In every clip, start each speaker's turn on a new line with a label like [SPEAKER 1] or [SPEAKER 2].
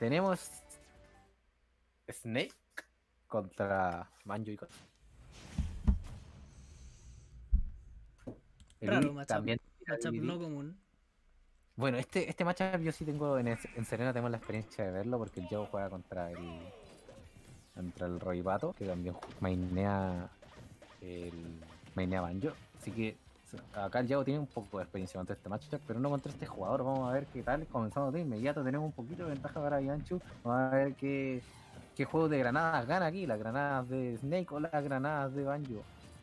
[SPEAKER 1] Tenemos Snake contra Banjo y Kazooie.
[SPEAKER 2] Raro
[SPEAKER 1] Elui
[SPEAKER 2] matchup.
[SPEAKER 1] también tira
[SPEAKER 2] Matchup no
[SPEAKER 1] DVD.
[SPEAKER 2] común.
[SPEAKER 1] Bueno, este matchup yo sí tengo en Serena, tengo la experiencia de verlo porque el Yao juega contra el Roibato, que también mainea Banjo. Así que acá el Yao tiene un poco de experiencia contra este matchup, pero no contra este jugador. Vamos a ver qué tal. Comenzamos de inmediato, tenemos un poquito de ventaja para Yanchu. Vamos a ver qué juego de granadas gana aquí, las granadas de Snake o las granadas de Banjo.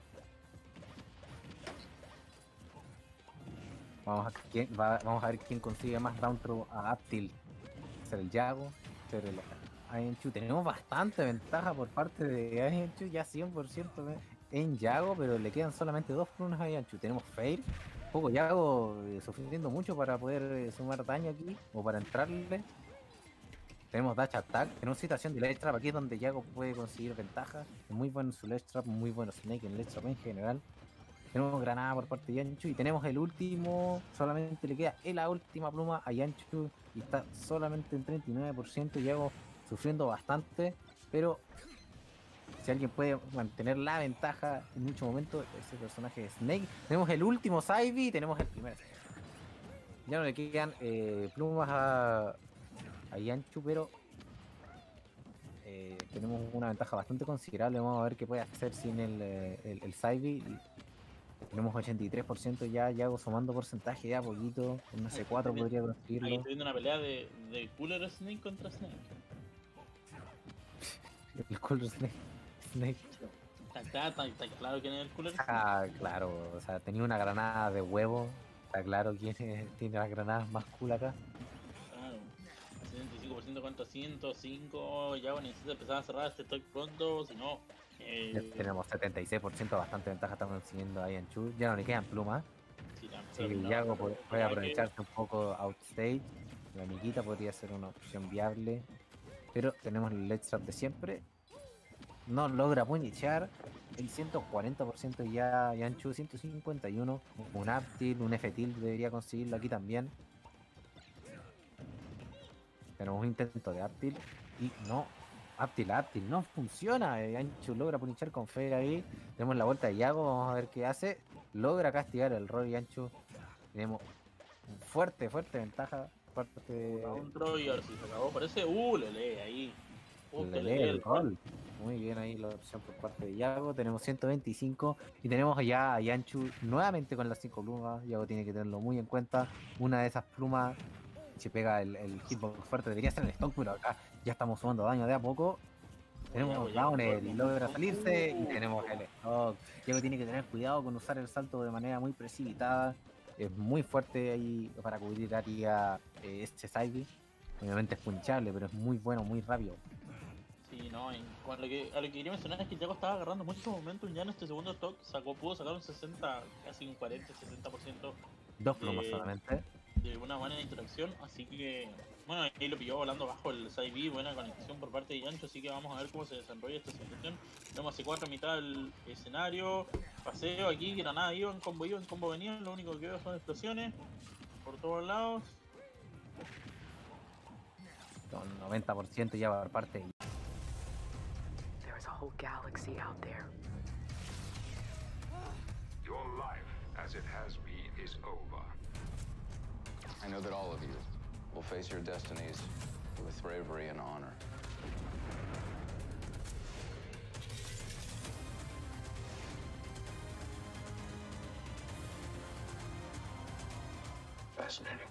[SPEAKER 1] Vamos a ver quién consigue más down throw a Aptil. Ser el Yago, ser el Aienchu. Tenemos bastante ventaja por parte de Aienchu, ya 100% en Yago, pero le quedan solamente dos runas a Aienchu. Tenemos Fair, poco Yago sufriendo mucho para poder sumar daño aquí o para entrarle. Tenemos Dash Attack, tenemos situación de Ledge Trap, aquí es donde Yago puede conseguir ventaja. Es muy bueno en su Ledge Trap, muy bueno Snake en Ledge Trap en general. Tenemos granada por parte de Yanchu y tenemos el último, solamente le queda la última pluma a Yanchu y está solamente en 39%, y hago sufriendo bastante, pero si alguien puede mantener la ventaja en mucho momento, ese personaje es Snake. Tenemos el último Saivy y tenemos el primer. Ya no le quedan plumas a Yanchu, pero tenemos una ventaja bastante considerable. Vamos a ver qué puede hacer sin el Saivy. Tenemos 83% ya, Yago sumando porcentaje ya poquito. Un
[SPEAKER 3] Aquí
[SPEAKER 1] C4 podría
[SPEAKER 3] aquí
[SPEAKER 1] conseguirlo.
[SPEAKER 3] estoy viendo una pelea de Cooler Snake contra Snake.
[SPEAKER 1] El Color Snake.
[SPEAKER 3] Está claro quién es el Cooler Snake.
[SPEAKER 1] Ah, claro, o sea, tenía una granada de huevo. Está claro tiene las granadas más cool acá.
[SPEAKER 3] Claro. 75% contra 105. Ya bueno, necesita empezar a cerrar este stock pronto, si no.
[SPEAKER 1] Ya tenemos 76%, bastante ventaja estamos consiguiendo ahí en Chu. Ya no le quedan plumas.
[SPEAKER 3] Sí,
[SPEAKER 1] Así que Yago puede aprovecharse un poco outstage. La amiguita podría ser una opción viable. Pero tenemos el Let's Trap de siempre. No logra puniciar. El 140% ya Yanchu, 151. Un Aptil, un F-Tilt debería conseguirlo aquí también. Tenemos un intento de Aptil y no. Aptil, no funciona. Yanchu logra puniciar con Fer ahí. Tenemos la vuelta de Yago, vamos a ver qué hace. Logra castigar el rol Yanchu. Tenemos fuerte ventaja. Parte de
[SPEAKER 3] Un Troy, a ver si se acabó. Parece. Le lee ahí. Justo
[SPEAKER 1] le
[SPEAKER 3] le
[SPEAKER 1] lee
[SPEAKER 3] lee
[SPEAKER 1] el
[SPEAKER 3] el rol.
[SPEAKER 1] rol. Muy bien ahí la opción por parte de Yago. Tenemos 125 y tenemos ya a Yanchu nuevamente con las 5 plumas. Yago tiene que tenerlo muy en cuenta. Una de esas plumas se pega el hitbox fuerte. Debería ser el stock, pero acá ya estamos sumando daño de a poco. Tenemos
[SPEAKER 3] Ya,
[SPEAKER 1] Downer y logra salirse y
[SPEAKER 3] uh,
[SPEAKER 1] tenemos el stock. Yago tiene que tener cuidado con usar el salto de manera muy precipitada. Es muy fuerte ahí para cubrir área este Saigi. Obviamente es punchable, pero es muy bueno, muy rápido.
[SPEAKER 3] Sí, no, a lo que quería mencionar es que Jago estaba agarrando mucho momentum ya en este segundo stock, pudo sacar un 60, casi un 40-60%
[SPEAKER 1] Dos plumas
[SPEAKER 3] de,
[SPEAKER 1] solamente.
[SPEAKER 3] de una buena interacción, así que, bueno, ahí lo pilló volando bajo el side B, buena conexión por parte de Yancho, así que vamos a ver cómo se desarrolla esta situación. Tenemos C4 a mitad del escenario, paseo aquí, granada iban, combo venían, lo único que veo son explosiones por todos lados.
[SPEAKER 1] Con 90% ya por parte de
[SPEAKER 4] There's a whole galaxy out there.
[SPEAKER 5] Your life, as it has been, is over.
[SPEAKER 6] I know that all of you will face your destinies with bravery and honor.
[SPEAKER 5] Fascinating.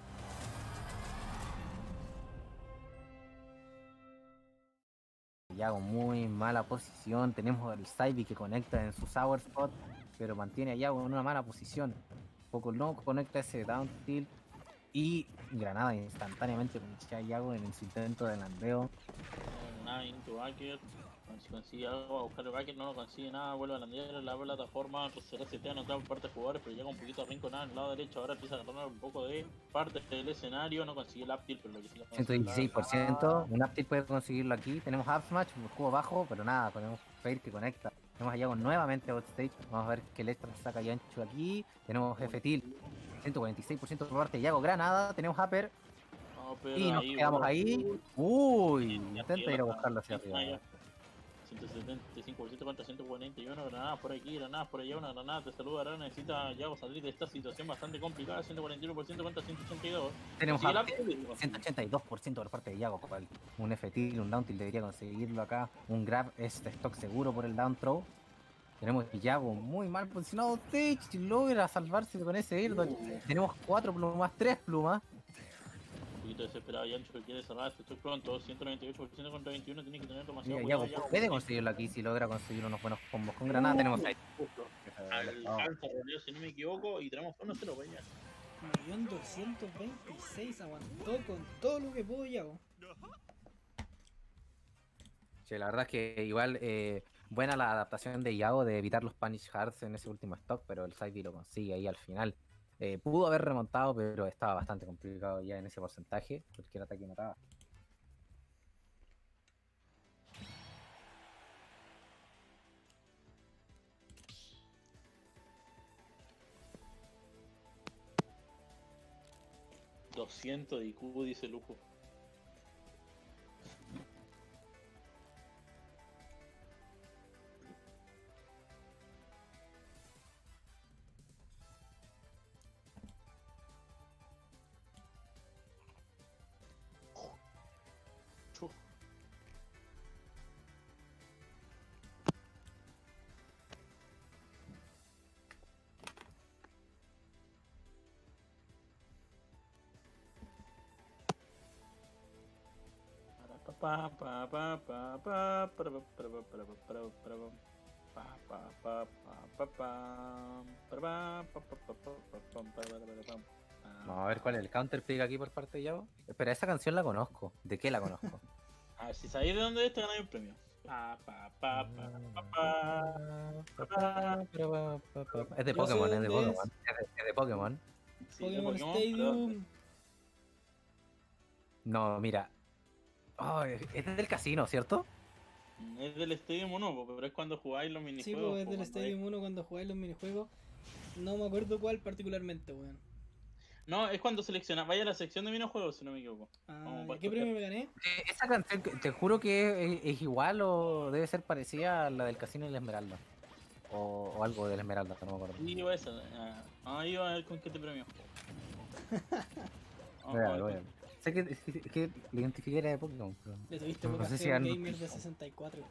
[SPEAKER 1] Yago, muy mala posición. Tenemos el Saivy que conecta en su Sour Spot, pero mantiene a Yago en una mala posición. Poco no conecta ese down tilt y granada instantáneamente con a Yago en su intento de landeo.
[SPEAKER 3] Nada, into bucket. Si consigue algo a buscar el bucket, no lo consigue nada, vuelve a landear en la plataforma, se resetea no por parte de jugadores, pero llega un poquito arrinconado en el lado derecho, ahora empieza a agarrar un poco de parte del escenario, no consigue el uptilt, pero lo que sí consigue
[SPEAKER 1] 116%, un uptilt puede conseguirlo aquí. Tenemos up smash, un juego bajo, pero nada, tenemos Fair que conecta. Tenemos a Yago nuevamente outstage. Vamos a ver qué Electra saca Yancho aquí. Tenemos F-Tilt, 146% por parte de Yago, granada. Tenemos Upper.
[SPEAKER 3] No, pero
[SPEAKER 1] Y nos quedamos ahí. Uy, intenta ir a buscarlo hacia arriba.
[SPEAKER 3] 175% contra 141, granadas por aquí, granadas por allá, una granada te saluda, ahora necesita Yago salir de esta situación bastante complicada, 141% contra 182.
[SPEAKER 1] Tenemos
[SPEAKER 3] Consigue
[SPEAKER 1] a
[SPEAKER 3] la-
[SPEAKER 1] 182% por parte de Yago, cual un F-Tilt, un down tilt debería conseguirlo acá. Un grab es de stock seguro por el down throw. Tenemos Yago muy mal posicionado. Sage logra salvarse con ese air dodge. Tenemos 4 plumas, 3 plumas.
[SPEAKER 3] Un poquito desesperado Yancho que quiere cerrar esto pronto, 198% contra 21, tiene que tener demasiado
[SPEAKER 1] Mira,
[SPEAKER 3] cuidado.
[SPEAKER 1] Yago puede conseguirlo aquí si logra conseguir unos buenos combos con granada. Tenemos ahí.
[SPEAKER 3] Justo. Alcanza roleo, si no me equivoco, y tenemos 1-0 para allá.
[SPEAKER 2] 1.226 aguantó con todo lo que pudo Yago.
[SPEAKER 1] Sí, la verdad es que igual buena la adaptación de Yago de evitar los Punish Hearts en ese último stock, pero el Side B lo consigue ahí al final. Pudo haber remontado, pero estaba bastante complicado ya en ese porcentaje. Cualquier ataque mataba.
[SPEAKER 3] $200 de IQ, dice Lujo. Chu. Pa pa pa pa pa para pa para pa para pa para pa pa pa pa pa pa pa.
[SPEAKER 1] Vamos a ver cuál es el counter pick aquí por parte de Yago. Espera, esa canción la conozco. ¿De qué la conozco?
[SPEAKER 3] A ver, si sabéis de dónde es, te ganáis un premio. Pa pa pa pa pa pa.
[SPEAKER 1] Es de
[SPEAKER 2] Yo
[SPEAKER 1] Pokémon,
[SPEAKER 2] sé
[SPEAKER 1] es de
[SPEAKER 2] dónde
[SPEAKER 1] Pokémon. Es de Pokémon.
[SPEAKER 3] Sí, de
[SPEAKER 2] Pokémon
[SPEAKER 3] Pokémon,
[SPEAKER 2] Stadium.
[SPEAKER 1] No, mira. Oh, es del casino, ¿cierto?
[SPEAKER 3] pero es del Stadium 1, pero es cuando jugáis los
[SPEAKER 2] Sí,
[SPEAKER 3] minijuegos.
[SPEAKER 2] pues es del
[SPEAKER 3] cuando
[SPEAKER 2] Stadium 1 cuando jugáis los minijuegos. No me acuerdo cuál particularmente, weón.
[SPEAKER 3] No, es cuando seleccionas. Vaya a la sección de minijuegos, si no me equivoco.
[SPEAKER 2] Ah,
[SPEAKER 3] Vamos,
[SPEAKER 2] ¿y
[SPEAKER 3] para
[SPEAKER 2] ¿qué
[SPEAKER 3] escoger.
[SPEAKER 2] premio me gané?
[SPEAKER 1] Esa canción, te juro que es igual o debe ser parecida a la del casino y la Esmeralda. O algo de la Esmeralda, no me acuerdo.
[SPEAKER 3] Sí, iba a esa. Ahí va a ver con qué te premio.
[SPEAKER 1] Voy a ver, voy a ver. Sé que la identifiqué era de Pokémon, pero
[SPEAKER 2] Le tuviste
[SPEAKER 1] no
[SPEAKER 2] boca
[SPEAKER 1] sé si
[SPEAKER 2] feo
[SPEAKER 1] ando-
[SPEAKER 2] gamer de 64.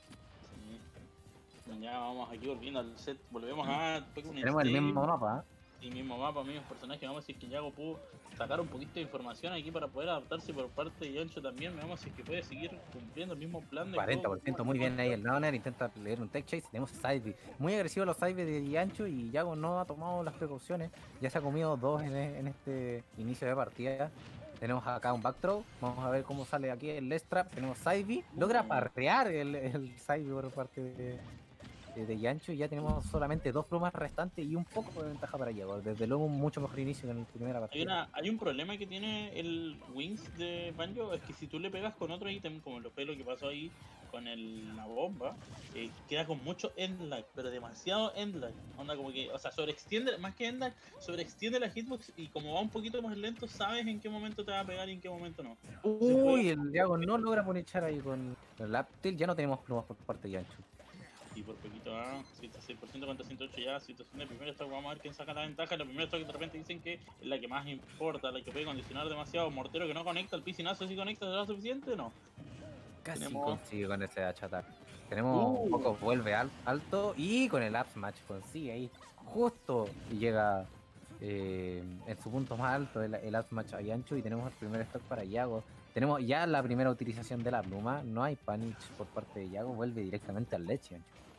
[SPEAKER 3] Sí. Ya vamos aquí volviendo al set. Volvemos a Pokémon
[SPEAKER 1] tenemos el
[SPEAKER 3] Stadium.
[SPEAKER 1] mismo mapa, ¿eh?
[SPEAKER 3] Y mismo mapa, mismos personajes. Vamos a decir que Yago pudo sacar un poquito de información aquí para poder adaptarse por parte de Yancho también. Vamos a decir que puede seguir cumpliendo el mismo plan de
[SPEAKER 1] 40%, muy bien ahí el Downer, intenta leer un Tech Chase, tenemos Sideby. Muy agresivo los Sideby de Yancho y Yago no ha tomado las precauciones, ya se ha comido dos en este inicio de partida. Tenemos acá un backthrow, vamos a ver cómo sale aquí el Less Trap, tenemos Sideby, logra parrear el Sideby por parte de Yancho y ya tenemos solamente 2 plumas restantes y un poco de ventaja para Yago. Desde luego un mucho mejor inicio que en la primera partida.
[SPEAKER 3] Hay un problema que tiene el Wings de Banjo, es que si tú le pegas con otro ítem, como lo fue lo que pasó ahí con la bomba, queda con mucho endlag, pero demasiado endlag. Onda como que, o sea, sobreextiende, más que endlag, sobreextiende la hitbox y como va un poquito más lento, sabes en qué momento te va a pegar y en qué momento no.
[SPEAKER 1] Uy, el Yago no logra ponechar ahí con el Aptil, ya no tenemos plumas por parte de Yancho.
[SPEAKER 3] Y por poquito, 106% contra 108 ya, situación de primer stock, vamos a ver quién saca la ventaja. La primera stock que de repente dicen que es la que más importa, la que puede condicionar demasiado. Mortero que no conecta, el piscinazo si conecta, ¿será suficiente? No.
[SPEAKER 1] Casi
[SPEAKER 3] Tenemos-
[SPEAKER 1] consigue con ese H attack. Tenemos un poco, vuelve alto y con el up smash consigue ahí justo y llega en su punto más alto el up smash a Yancho y tenemos el primer stock para Yago. Tenemos ya la primera utilización de la pluma, no hay panic por parte de Yago, vuelve directamente al leche.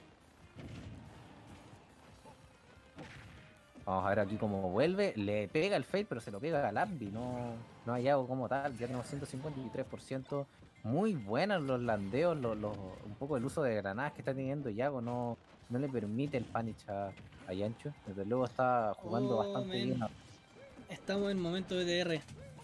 [SPEAKER 1] Vamos a ver aquí cómo vuelve, le pega el fail pero se lo pega al Abby, no hay Yago como tal, ya tenemos 153%. Muy buenos los landeos, un poco el uso de granadas que está teniendo Yago no le permite el punish a Yancho. Desde luego está jugando bastante
[SPEAKER 2] men.
[SPEAKER 1] bien.
[SPEAKER 2] Estamos en momento BTR.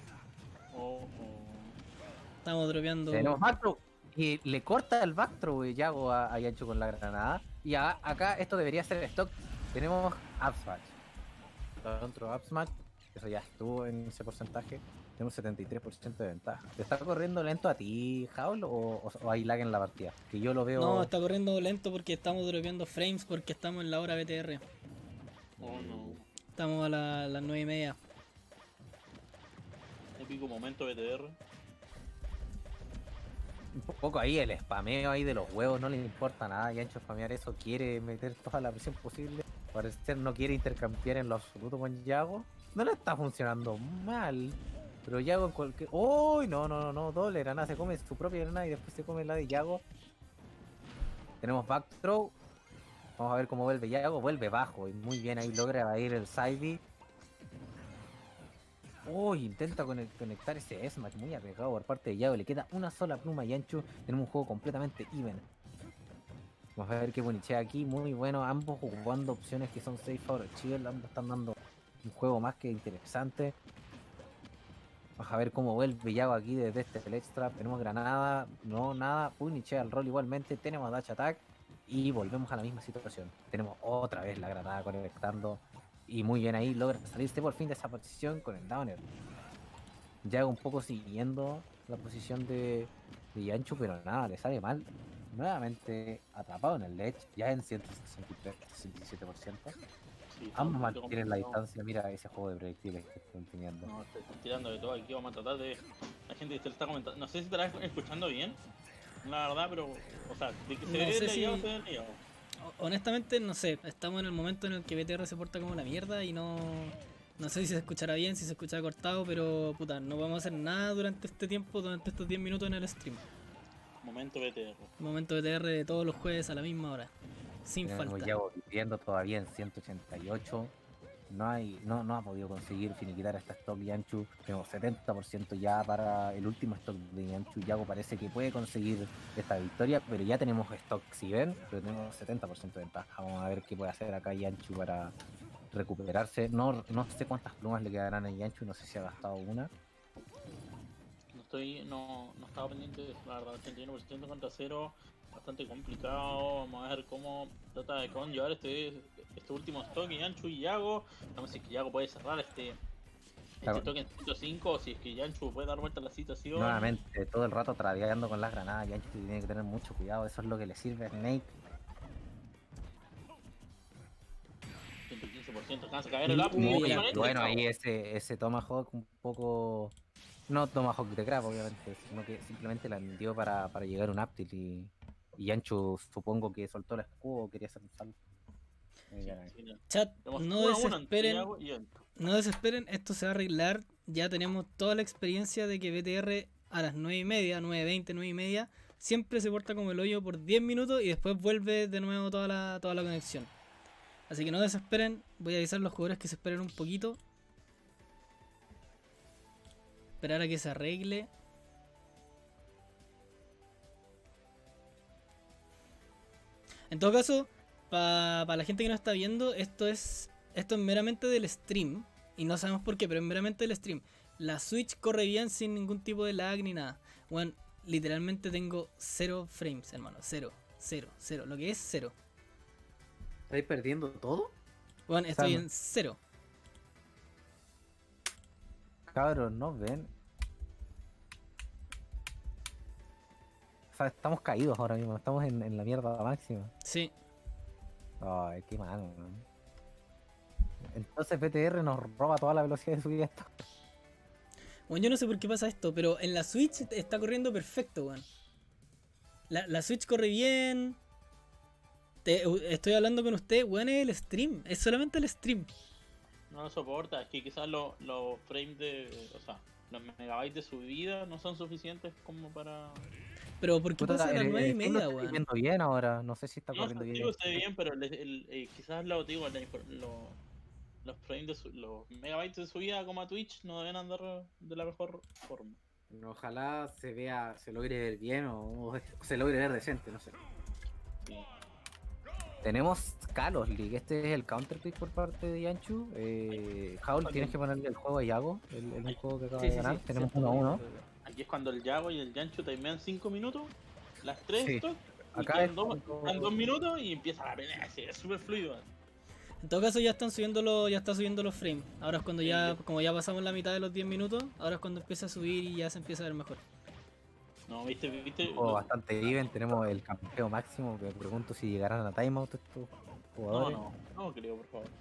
[SPEAKER 2] Estamos dropeando.
[SPEAKER 1] Tenemos backthrow y le corta el backthrow Yago a Yancho con la granada. Y acá esto debería ser stock. Tenemos up smash. Otro up smash, eso ya estuvo en ese porcentaje. Tenemos 73% de ventaja. ¿Te está corriendo lento a ti, Howl, o hay lag en la partida? Que yo lo veo...
[SPEAKER 2] No, está corriendo lento porque estamos dropeando frames porque estamos en la hora BTR.
[SPEAKER 3] Oh no.
[SPEAKER 2] Estamos a las 9:30.
[SPEAKER 3] Épico momento BTR.
[SPEAKER 1] Un poco ahí el spameo ahí de los huevos, no le importa nada. Yancho spamear eso, quiere meter toda la presión posible. Parecer no quiere intercambiar en lo absoluto con Yago. No le está funcionando mal. Pero Yago en cualquier... ¡Uy! No, doble granada. Se come su propia granada y después se come la de Yago. Tenemos back throw. Vamos a ver cómo vuelve Yago. Vuelve bajo y muy bien ahí logra ir el side B. Uy, intenta conectar ese smash muy apegado por parte de Yago. Le queda una sola pluma a Yanchu. Tenemos un juego completamente even. Vamos a ver qué bonichea aquí. Muy bueno. Ambos ocupando opciones que son safe for shield. Ambos están dando un juego más que interesante. Vamos a ver cómo vuelve Yago aquí desde este flex trap. Tenemos granada. No, nada. Punichea el rol igualmente. Tenemos dash attack. Y volvemos a la misma situación. Tenemos otra vez la granada conectando. Y muy bien ahí, logra salirse por fin de esa posición con el downer. Yago un poco siguiendo la posición de Yanchu, pero nada, le sale mal. Nuevamente atrapado en el ledge, ya en 163, 67%.
[SPEAKER 3] Sí,
[SPEAKER 1] Ambos
[SPEAKER 3] bastante
[SPEAKER 1] mantienen la
[SPEAKER 3] complicado.
[SPEAKER 1] distancia, mira ese juego de proyectiles que están teniendo.
[SPEAKER 3] No, te están tirando de todo aquí, vamos a tratar de... La gente te lo está comentando, no sé si te la escuchando bien, la verdad, pero... O sea, de que se
[SPEAKER 2] No
[SPEAKER 3] ve
[SPEAKER 2] sé
[SPEAKER 3] leyado,
[SPEAKER 2] si-
[SPEAKER 3] se ve leyado.
[SPEAKER 2] Honestamente, no sé. Estamos en el momento en el que BTR se porta como la mierda y no sé si se escuchará bien, si se escuchará cortado, pero puta, no podemos hacer nada durante este tiempo, durante estos 10 minutos en el stream.
[SPEAKER 3] Momento BTR.
[SPEAKER 2] Momento BTR de todos los jueves a la misma hora. Sin
[SPEAKER 1] Tenemos
[SPEAKER 2] falta.
[SPEAKER 1] Yago viviendo todavía en 188. No ha podido conseguir finiquitar esta stock Yanchu. Tenemos 70% ya para el último stock de Yanchu. Yago parece que puede conseguir esta victoria, pero ya tenemos stock si ven, pero tenemos 70% de ventaja. Vamos a ver qué puede hacer acá Yanchu para recuperarse. No sé cuántas plumas le quedarán a Yanchu, no sé si ha gastado una.
[SPEAKER 3] No estaba pendiente de eso, la verdad, 81% contra 0, bastante complicado. Vamos a ver cómo trata de conllevar este último stock y Yanchu y Yago. Vamos a ver si es que Yago puede cerrar este
[SPEAKER 1] Claro.
[SPEAKER 3] stock en 105 o si es que Yanchu puede dar vuelta a la situación.
[SPEAKER 1] Nuevamente, todo el rato tradeando con las granadas. Yanchu tiene que tener mucho cuidado, eso es lo que le sirve a Snake.
[SPEAKER 3] 115%, alcanza a caer el up.
[SPEAKER 2] Muy
[SPEAKER 3] y
[SPEAKER 2] bien.
[SPEAKER 3] con este
[SPEAKER 1] Bueno,
[SPEAKER 3] chao.
[SPEAKER 1] ahí ese Tomahawk un poco... No Tomahawk de Crab, obviamente, sino que simplemente la dio para llegar a un Aptil y Yanchu supongo que soltó el escudo o quería hacer un salto.
[SPEAKER 3] Sí, no.
[SPEAKER 2] Chat,
[SPEAKER 3] Tenemos
[SPEAKER 2] no
[SPEAKER 3] 1-1 entre
[SPEAKER 2] desesperen.
[SPEAKER 3] Yago y Yanchu.
[SPEAKER 2] No desesperen, esto se va a arreglar. Ya tenemos toda la experiencia de que BTR a las 9:30, 9:20, 9:30 siempre se porta como el hoyo por 10 minutos y después vuelve de nuevo toda la conexión. Así que no desesperen, voy a avisar a los jugadores que se esperen un poquito. Esperar a que se arregle. En todo caso, para la gente que no está viendo, esto es meramente del stream. Y no sabemos por qué, pero es meramente del stream. La Switch corre bien sin ningún tipo de lag ni nada. Bueno, literalmente tengo 0 frames, hermano. 0, 0, 0. Lo que es 0.
[SPEAKER 1] ¿Estáis perdiendo todo?
[SPEAKER 2] Bueno, estoy
[SPEAKER 1] Salma.
[SPEAKER 2] en 0.
[SPEAKER 1] Cabros, ¿no ven? O sea, estamos caídos ahora mismo, estamos en la mierda máxima.
[SPEAKER 2] Sí.
[SPEAKER 1] Ay, qué malo, ¿no? Entonces BTR nos roba toda la velocidad de subida esto.
[SPEAKER 2] Bueno, yo no sé por qué pasa esto, pero en la Switch está corriendo perfecto, weón. La Switch corre bien. Estoy hablando con usted, weón, es el stream. Es solamente el stream.
[SPEAKER 3] No lo soporta, es que quizás los frames de. O sea, los megabytes de subida no son suficientes como para.
[SPEAKER 2] Pero ¿por qué
[SPEAKER 1] Puta,
[SPEAKER 2] pasa a las
[SPEAKER 1] el
[SPEAKER 2] 9:30,
[SPEAKER 1] stream lo estoy
[SPEAKER 2] weón?
[SPEAKER 1] viendo bien ahora, no sé si está
[SPEAKER 3] No,
[SPEAKER 1] corriendo
[SPEAKER 3] sí,
[SPEAKER 1] bien.
[SPEAKER 3] usted bien, pero quizás digo, los frames los megabytes de subida como a Twitch no deben andar de la mejor forma.
[SPEAKER 1] Ojalá se logre ver bien o se logre ver decente, no sé.
[SPEAKER 3] Sí.
[SPEAKER 1] Tenemos Kalos League, este es el counterpick por parte de Yanchu. Howl, tienes que ponerle el juego a Yago, el juego que acaba de ganar. Tenemos 1-1.
[SPEAKER 3] Aquí es cuando el Yago y el Yanchu timean 5 minutos, las 3
[SPEAKER 1] Sí.
[SPEAKER 3] stocks, y
[SPEAKER 1] Acá
[SPEAKER 3] quedan
[SPEAKER 1] es
[SPEAKER 3] dos,
[SPEAKER 1] cuando-
[SPEAKER 3] quedan 2 minutos y empieza la pelea, así, es súper fluido.
[SPEAKER 2] En todo caso ya están subiendo ya está subiendo los frames. Ahora es cuando ya, como ya pasamos la mitad de los 10 minutos, ahora es cuando empieza a subir y ya se empieza a ver mejor.
[SPEAKER 3] No, viste.
[SPEAKER 1] O bastante even, tenemos el campeo máximo, que me pregunto si llegarán a timeout estos jugadores.
[SPEAKER 3] No creo, por favor.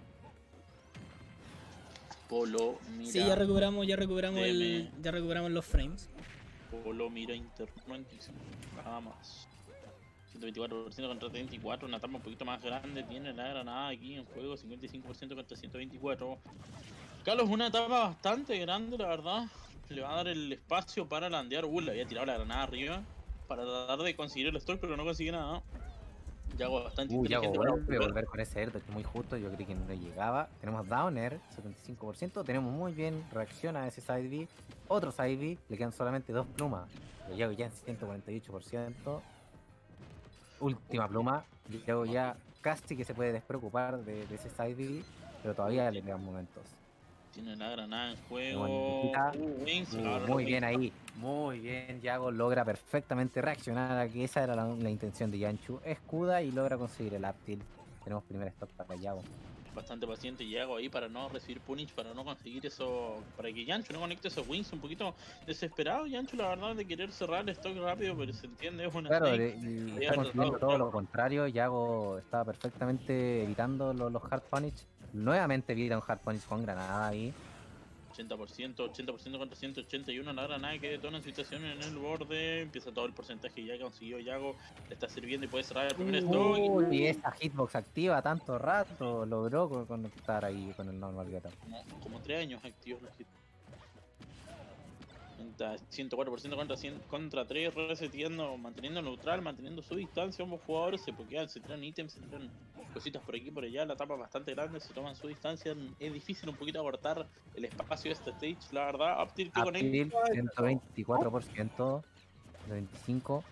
[SPEAKER 3] Polo, mira.
[SPEAKER 2] Sí, ya recuperamos
[SPEAKER 3] Deme.
[SPEAKER 2] ya recuperamos los frames.
[SPEAKER 3] Polo, mira, interno, nada más. 124% contra 34, una etapa un poquito más grande. Tiene la granada aquí en juego, 55% contra 124. Carlos, una etapa bastante grande, la verdad. Le va a dar el espacio para landear. Le había tirado la granada arriba para tratar de conseguir el stock, pero no consigue nada. Yago bastante
[SPEAKER 1] Yago
[SPEAKER 3] inteligente.
[SPEAKER 1] vuelve a volver con ese airdrop muy justo, yo creí que no llegaba. Tenemos Downer, 75%, tenemos muy bien, reacciona a ese side B. Otro side B, le quedan solamente 2 plumas. Pero Yago ya en 148%. Última pluma, Yago ya casi que se puede despreocupar de ese side B, pero todavía le quedan momentos.
[SPEAKER 3] Tiene la granada en
[SPEAKER 1] Tenemos
[SPEAKER 3] juego.
[SPEAKER 1] Nikita.
[SPEAKER 3] Wings,
[SPEAKER 1] Muy bien ahí, muy bien. Yago logra perfectamente reaccionar a que esa era la intención de Yanchu. Escuda y logra conseguir el uptill. Tenemos primer stock para Yago.
[SPEAKER 3] Bastante paciente Yago ahí para no recibir punish, para no conseguir eso, para que Yanchu no conecte esos wings. Un poquito desesperado Yanchu, la verdad, de querer cerrar el stock rápido, pero se entiende, es una
[SPEAKER 1] Claro,
[SPEAKER 3] snake.
[SPEAKER 1] y
[SPEAKER 3] Había
[SPEAKER 1] está consiguiendo
[SPEAKER 3] tratado,
[SPEAKER 1] todo
[SPEAKER 3] claro.
[SPEAKER 1] lo contrario. Yago estaba perfectamente evitando los hard punish. Nuevamente evita un hard punish con granada ahí.
[SPEAKER 3] 80% contra 181, la granada que detona en situación en el borde, empieza todo el porcentaje ya que consiguió Yago, le está sirviendo y puede cerrar el primer stock.
[SPEAKER 1] Y esa hitbox activa tanto rato, logró conectar ahí con el normal gata.
[SPEAKER 3] Como 3 años activos los hits. 104% contra 100 contra 3, reseteando, manteniendo neutral, manteniendo su distancia. Ambos jugadores se pokean, se tiran ítems, se tiran cositas por aquí por allá. La etapa es bastante grande, se toman su distancia. Es difícil un poquito acortar el espacio de este stage, la verdad. Uptill que
[SPEAKER 1] Uptill,
[SPEAKER 3] conecta.
[SPEAKER 1] 124%, 25%.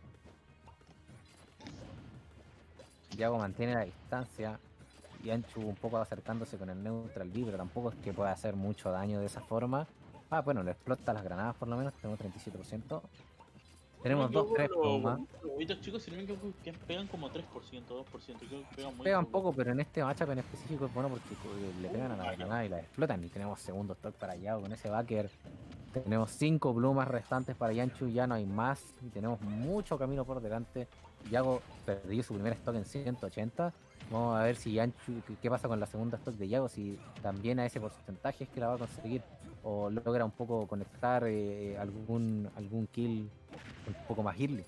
[SPEAKER 1] Yago mantiene la distancia. Yanchu un poco acercándose con el neutral B, pero tampoco es que pueda hacer mucho daño de esa forma. Bueno, le explota las granadas por lo menos, tenemos 37%. Tenemos 3 plumas.
[SPEAKER 3] Los huevitos chicos, si no me equivoco, que pegan como 3%, 2%. Creo que pegan muy
[SPEAKER 1] Pegan poco, pero en este matchup en específico es bueno porque le pegan a la granada y la explotan. Y tenemos segundo stock para Yago con ese backer. Tenemos 5 plumas restantes para Yanchu, ya no hay más. Y tenemos mucho camino por delante. Yago perdió su primer stock en 180. Vamos a ver si Yanchu, qué pasa con la segunda stock de Yago, si también a ese porcentaje es que la va a conseguir. O logra un poco conectar algún kill un poco más early.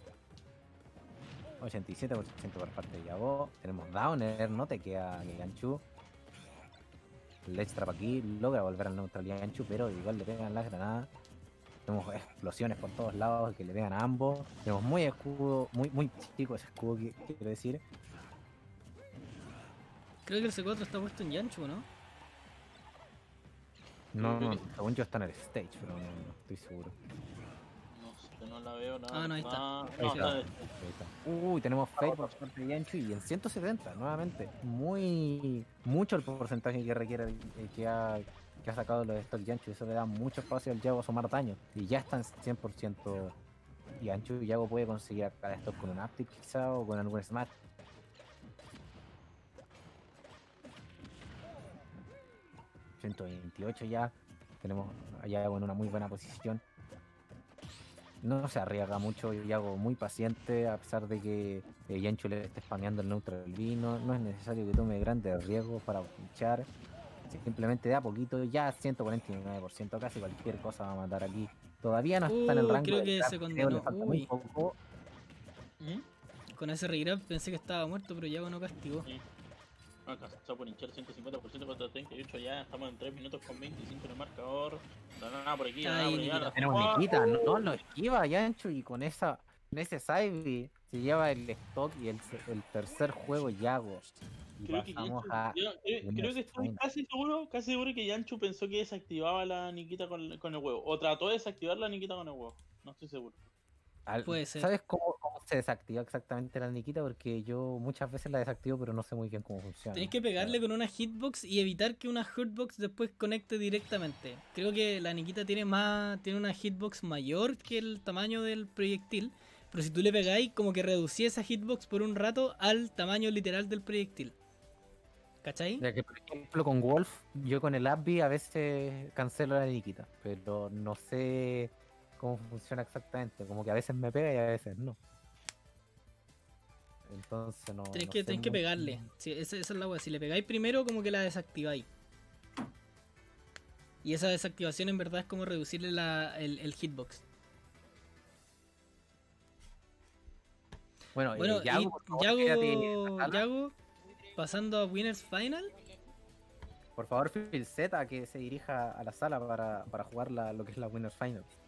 [SPEAKER 1] 87% por parte de Yago. Tenemos Downer, no te queda Yanchu. El extra para aquí, logra volver al neutral Yanchu, pero igual le pegan las granadas. Tenemos explosiones por todos lados que le pegan a ambos. Tenemos muy escudo, muy chico ese escudo, quiero decir.
[SPEAKER 2] Creo que el C4 está puesto en Yanchu, ¿no?
[SPEAKER 1] No, según yo está en el stage, pero no estoy seguro.
[SPEAKER 3] No sé, no la veo nada.
[SPEAKER 2] Ah, no, ahí está.
[SPEAKER 3] No,
[SPEAKER 1] Ahí
[SPEAKER 3] está.
[SPEAKER 1] Ahí está. Tenemos Fade por parte de Yanchu y en 170 nuevamente. Mucho el porcentaje que requiere que ha sacado los stock Yanchu. Eso le da mucho espacio al Yago a sumar daño. Y ya están 100% Yanchu. Y Yago puede conseguir cada stock con un uptick quizá o con algún smash. 128 ya. Tenemos a Yago en una muy buena posición. No se arriesga mucho, Yago muy paciente, a pesar de que Yanchu le esté spameando el neutral B. No es necesario que tome grandes riesgos para pinchar. Simplemente de a poquito, ya 149%, casi cualquier cosa va a matar aquí. Todavía no está en el rango.
[SPEAKER 2] Creo que
[SPEAKER 1] draft,
[SPEAKER 2] se
[SPEAKER 1] creo,
[SPEAKER 2] condenó.
[SPEAKER 1] le falta muy poco.
[SPEAKER 2] Con ese regrab pensé que estaba muerto, pero Yago no castigó.
[SPEAKER 3] Sí. Alcanzó por hinchar 150% contra 38, ya estamos en 3 minutos con 25 en el marcador. Nada por aquí, nada por allá.
[SPEAKER 1] Tenemos Nikita, no lo esquiva Yanchu y con ese side se lleva el stock y el tercer juego Yago. Y
[SPEAKER 3] Creo que estoy casi seguro que Yanchu pensó que desactivaba la Nikita con el huevo. O trató de desactivar la Nikita con el huevo. No estoy seguro.
[SPEAKER 2] Puede ser.
[SPEAKER 1] ¿Sabes cómo se desactiva exactamente la Nikita? Porque yo muchas veces la desactivo, pero no sé muy bien cómo funciona.
[SPEAKER 2] Tenés que pegarle con una hitbox y evitar que una hurtbox después conecte directamente. Creo que la Nikita tiene una hitbox mayor que el tamaño del proyectil. Pero si tú le pegáis, como que reducís esa hitbox por un rato al tamaño literal del proyectil. ¿Cachai?
[SPEAKER 1] Ya que, por ejemplo, con Wolf, yo con el Abby a veces cancelo la Nikita, pero no sé cómo funciona exactamente. Como que a veces me pega y a veces no. Entonces no.
[SPEAKER 2] Tenés
[SPEAKER 1] no
[SPEAKER 2] que,
[SPEAKER 1] sé
[SPEAKER 2] tenés que
[SPEAKER 1] mucho.
[SPEAKER 2] pegarle. Sí, esa es la wea. Si le pegáis primero, como que la desactiváis. Y esa desactivación en verdad es como reducirle el hitbox.
[SPEAKER 1] Bueno,
[SPEAKER 2] Bueno,
[SPEAKER 1] Yago,
[SPEAKER 2] y
[SPEAKER 1] por favor, quédate en la sala.
[SPEAKER 2] Yago, pasando a Winners Final.
[SPEAKER 1] Por favor, Phil Z, que se dirija a la sala para jugar lo que es la Winners Final.